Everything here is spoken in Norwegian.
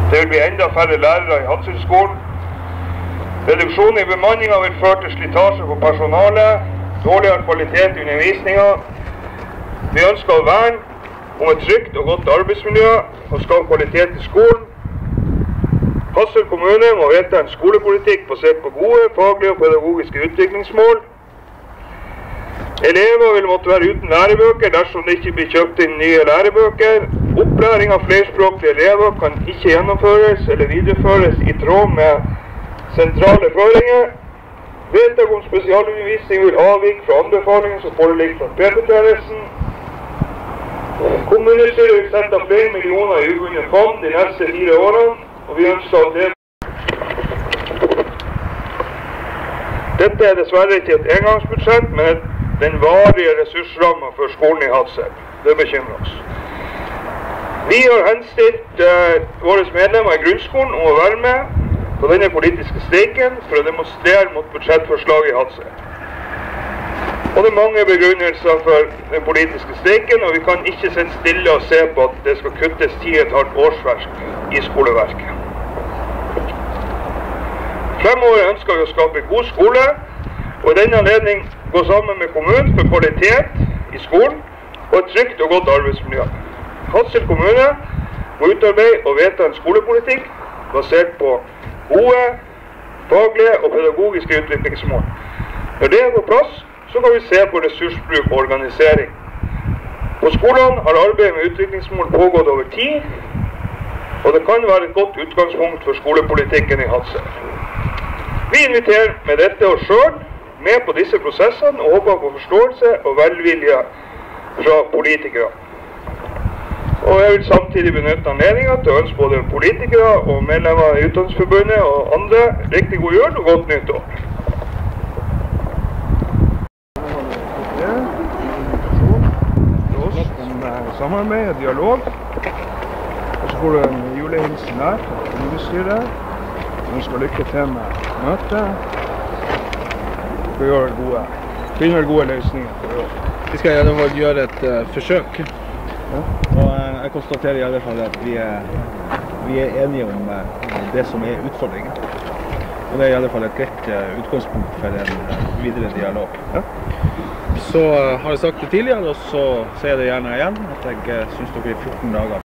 Det vil bli enda færre lærere i Hadsel-skolen. Reduksjon i bemanningen vil føre til slitasje på personalet, dårligere kvalitet i undervisningen. Vi ønsker å verne om et trygt og godt arbeidsmiljø og skape kvalitet i skolen. Hadsel kommune må vedta en skolepolitikk basert på gode, faglige og pedagogiske utviklingsmål. Elever vil måtte være uten lærebøker dersom det ikke blir kjøpt inn nye lærebøker. Opplæring av flerspråklige elever kan ikke gjennomføres eller videreføres i tråd med sentrale føringer. Vedtak om spesialundervisning vil avvike fra anbefalingen som foreligger fra PP-tjenesten. Kommunestyret vil sette flere millioner i ubundet fond de neste 4 årene, og vi ønsker at det. Dette er dessverre ikke et engangsbudsjett, men den varige ressursrammen for skolen i Hadsel. Det bekymrer oss. Vi har henstilt våre medlemmer i grunnskolen om å være med på denne politiske streiken for å demonstrere mot budsjettforslaget i Hadsel. Og det er mange begrunnelser for den politiske streiken, og vi kan ikke sitte stille og se på at det skal kuttes 10,5 årsverk i skoleverket. Fremover ønsker vi å skape god skole, og i denne anledning gå sammen med kommunen for kvalitet i skolen og et trygt og godt arbeidsmiljø. Hadsel kommune må utarbeide og vedta en skolepolitikk basert på gode, faglige og pedagogiske utviklingsmål. Når det er på plass, så kan vi se på ressursbruk og organisering. På skolene har arbeidet med utviklingsmål pågått over tid, og det kan være et godt utgangspunkt for skolepolitikken i Hadsel. Vi inviterer med dette oss selv med på disse prosessene og håper på forståelse og velvilje fra politikere. Og jeg vil samtidig benytte anledningen til å ønske både politikere og medlemmer i Utdanningsforbundet og andre riktig god jul og godt nytt år. Samarbeid og dialog. Og så får du en julehilsen her fra kommunestyret. Vi skal lykke til med møtet. Vi skal finne gode løsninger for i år. Vi skal i alle fall gjøre et forsøk. Ja. Og jeg konstaterer i alle fall at vi er enige om det som er utfordringen. Og det er i alle fall et greit utgangspunkt for en videre dialog. Ja. Så har jeg sagt det tidligere, og så sier jeg det gjerne igjen, at jeg synes dere i 14 dager